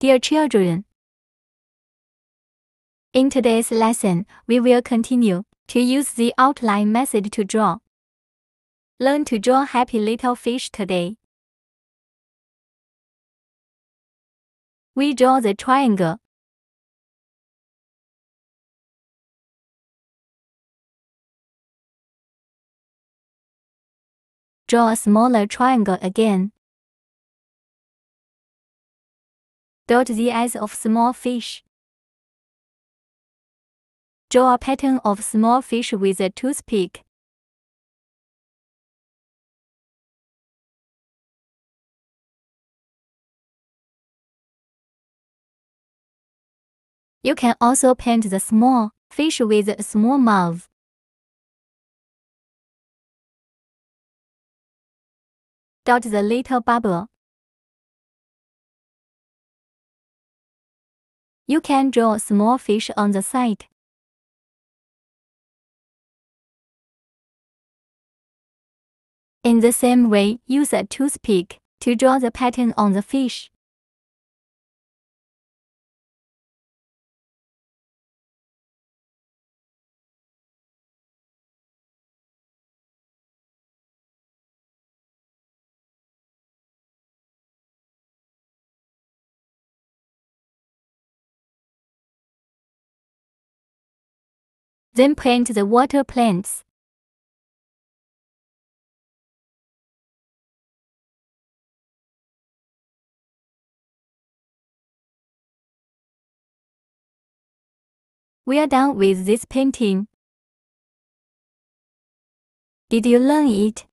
Dear children, in today's lesson, we will continue to use the outline method to draw. Learn to draw happy little fish today. We draw the triangle. Draw a smaller triangle again. Dot the eyes of small fish. Draw a pattern of small fish with a toothpick. You can also paint the small fish with a small mouth. Dot the little bubble. You can draw a small fish on the side. In the same way, use a toothpick to draw the pattern on the fish. Then paint the water plants. We are done with this painting. Did you learn it?